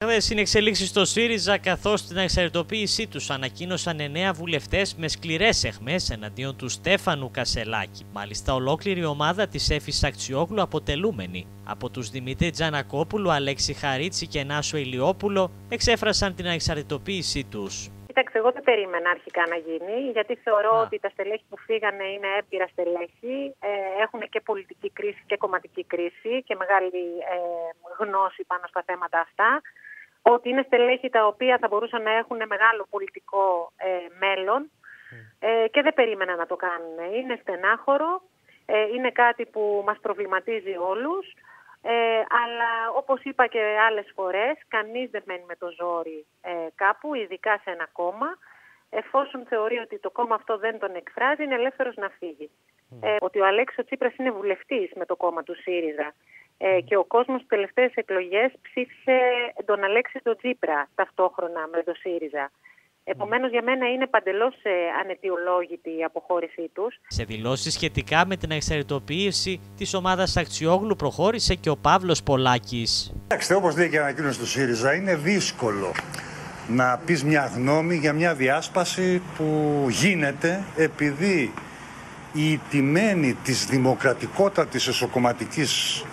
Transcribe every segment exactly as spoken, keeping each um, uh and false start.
Στην εξελίξη στο ΣΥΡΙΖΑ, καθώς στην εξαρτητοποίησή τους ανακοίνωσαν εννέα βουλευτές με σκληρές αιχμές εναντίον του Στέφανου Κασελάκη. Μάλιστα, ολόκληρη ομάδα της Έφης Αξιόγλου, αποτελούμενη από τους Δημήτρη Τζανακόπουλο, Αλέξη Χαρίτση και Νάσο Ηλιόπουλο, εξέφρασαν την εξαρτητοποίησή τους. Κοιτάξτε, εγώ δεν περίμενα αρχικά να γίνει, γιατί θεωρώ Α. ότι τα στελέχη που φύγανε είναι έμπειρα στελέχη, ε, έχουν και πολιτική κρίση και κομματική κρίση και μεγάλη ε, γνώση πάνω στα θέματα αυτά. Ότι είναι στελέχη τα οποία θα μπορούσαν να έχουν μεγάλο πολιτικό ε, μέλλον ε, και δεν περίμενα να το κάνουν. Είναι στενάχωρο, ε, είναι κάτι που μας προβληματίζει όλους, ε, αλλά όπως είπα και άλλες φορές, κανείς δεν μένει με το ζόρι ε, κάπου, ειδικά σε ένα κόμμα. Εφόσον θεωρεί ότι το κόμμα αυτό δεν τον εκφράζει, είναι ελεύθερος να φύγει. Ε, ότι ο Αλέξης Τσίπρας είναι βουλευτής με το κόμμα του ΣΥΡΙΖΑ. Ε, και ο κόσμος στις τελευταίες εκλογές ψήφισε τον Αλέξη τον Τσίπρα ταυτόχρονα με το ΣΥΡΙΖΑ. Επομένως, για μένα είναι παντελώς ε, αναιτιολόγητη η αποχώρησή τους. Σε δηλώσεις σχετικά με την εξαρτητοποίηση της ομάδας Αξιόγλου προχώρησε και ο Παύλος Πολάκης. Κοιτάξτε, όπως λέει και η ανακοίνωση του ΣΥΡΙΖΑ, είναι δύσκολο να πεις μια γνώμη για μια διάσπαση που γίνεται επειδή η τιμένη της δημοκρατικότατης εσωκομματικής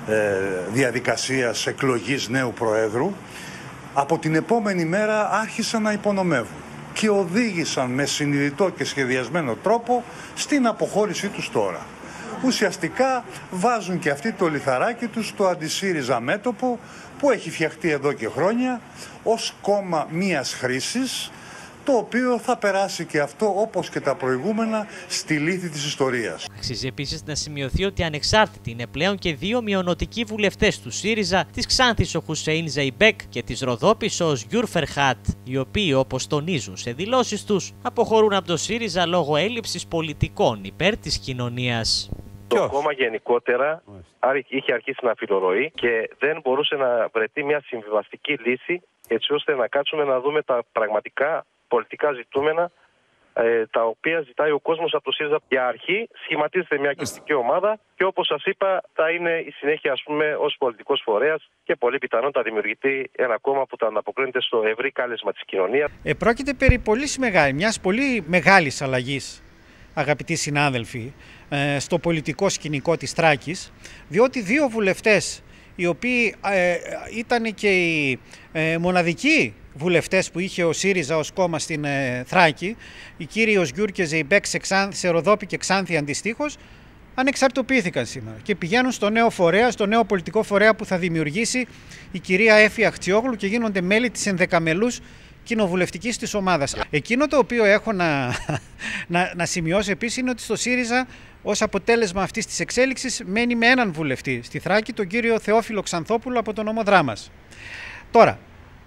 διαδικασίας εκλογής νέου Προέδρου από την επόμενη μέρα άρχισαν να υπονομεύουν και οδήγησαν με συνειδητό και σχεδιασμένο τρόπο στην αποχώρησή τους τώρα. Ουσιαστικά βάζουν και αυτοί το λιθαράκι τους στο αντισύριζα μέτωπο που έχει φτιαχτεί εδώ και χρόνια ως κόμμα μίας χρήσης, το οποίο θα περάσει και αυτό, όπως και τα προηγούμενα, στη λύθη της ιστορίας. Αξίζει επίσης να σημειωθεί ότι ανεξάρτητοι είναι πλέον και δύο μειονοτικοί βουλευτές του ΣΥΡΙΖΑ, της Ξάνθης ο Χουσέιν Ζεϊμπέκ και της Ροδόπης ο Σγιούρ Φερχάτ, οι οποίοι, όπως τονίζουν σε δηλώσεις τους, αποχωρούν από το ΣΥΡΙΖΑ λόγω έλλειψης πολιτικών υπέρ της κοινωνίας. Το κόμμα γενικότερα είχε αρχίσει να φιλορροεί και δεν μπορούσε να βρεθεί μια συμβιβαστική λύση, έτσι ώστε να κάτσουμε να δούμε τα πραγματικά πολιτικά ζητούμενα ε, τα οποία ζητάει ο κόσμος από το ΣΥΡΙΖΑ. Για αρχή σχηματίζεται μια κοινωνική ομάδα και, όπως σας είπα, θα είναι η συνέχεια, ας πούμε, ως πολιτικός φορέας και πολύ πιθανόν θα δημιουργηθεί ένα κόμμα που θα ανταποκρίνεται στο ευρύ κάλεσμα της κοινωνίας. Ε, πρόκειται περί πολύ μεγάλη, μιας πολύ μεγάλης αλλαγής, αγαπητοί συνάδελφοι, ε, στο πολιτικό σκηνικό της Θράκης, διότι δύο βουλευτές, οι οποίοι ε, ήταν και οι ε, μοναδικοί βουλευτές που είχε ο ΣΥΡΙΖΑ ως κόμμα στην ε, Θράκη, οι κύριοι Σγιούρ και Ζεϊμπέκ σε, σε Ροδόπη και Ξάνθη αντιστοίχως, ανεξαρτητοποιήθηκαν σήμερα και πηγαίνουν στο νέο φορέα, στο νέο πολιτικό φορέα που θα δημιουργήσει η κυρία Έφη Αξιόγλου και γίνονται μέλη της ενδεκαμελούς κοινοβουλευτικής της ομάδας. Εκείνο το οποίο έχω να, να, να σημειώσω επίσης είναι ότι στο ΣΥΡΙΖΑ, ως αποτέλεσμα αυτής της εξέλιξης, μένει με έναν βουλευτή στη Θράκη, τον κύριο Θεόφιλο Ξανθόπουλο από τον Ομοδρά μας. Τώρα,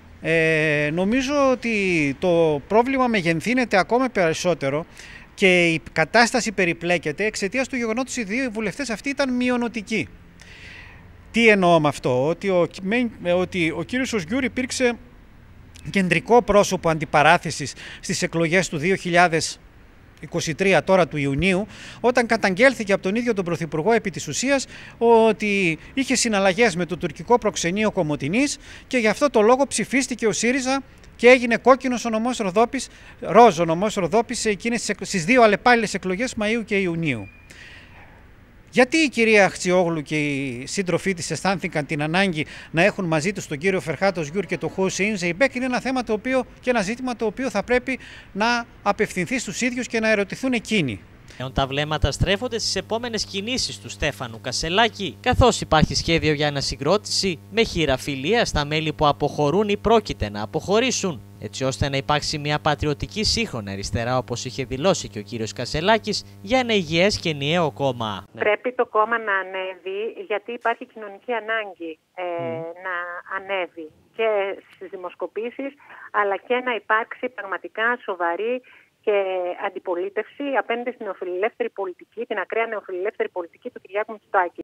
ε, νομίζω ότι το πρόβλημα μεγενθύνεται ακόμα περισσότερο και η κατάσταση περιπλέκεται εξαιτίας του γεγονότος ότι οι δύο βουλευτές αυτοί ήταν μειονοτικοί. Τι εννοώ με αυτό? Ότι ο, ότι ο κύριος Σγιούρ υπήρξε κεντρικό πρόσωπο αντιπαράθεσης στις εκλογές του δύο χιλιάδες είκοσι τρία, τώρα του Ιουνίου, όταν καταγγέλθηκε από τον ίδιο τον Πρωθυπουργό επί της ουσίας ότι είχε συναλλαγές με το τουρκικό προξενείο Κομοτηνής και γι' αυτό το λόγο ψηφίστηκε ο ΣΥΡΙΖΑ και έγινε κόκκινος ο νομός Ροδόπης, ροζ ο νομός Ροδόπης στις δύο αλλεπάλληλες εκλογές Μαΐου και Ιουνίου. Γιατί η κυρία Αξιόγλου και οι σύντροφοί της αισθάνθηκαν την ανάγκη να έχουν μαζί τους τον κύριο Φερχάτο Σγιούρ και τον Χουσέιν Ζεϊμπέκ είναι ένα θέμα το οποίο, και ένα ζήτημα το οποίο θα πρέπει να απευθυνθεί στους ίδιους και να ερωτηθούν εκείνοι. Τα βλέμματα στρέφονται στις επόμενες κινήσεις του Στέφανου Κασελάκη, καθώς υπάρχει σχέδιο για ανασυγκρότηση με χειραφιλία στα μέλη που αποχωρούν ή πρόκειται να αποχωρήσουν, έτσι ώστε να υπάρξει μια πατριωτική σύγχρονη αριστερά, όπως είχε δηλώσει και ο κύριος Κασελάκης, για ένα υγιές και ενιαίο κόμμα. Πρέπει το κόμμα να ανέβει, γιατί υπάρχει κοινωνική ανάγκη ε, mm. να ανέβει και στις δημοσκοπήσεις, αλλά και να υπάρξει πραγματικά σοβαρή και αντιπολίτευση απέναντι στην νεοφιλελεύθερη πολιτική, την ακραία νεοφιλελεύθερη πολιτική του Κυριάκου Μητσοτάκη.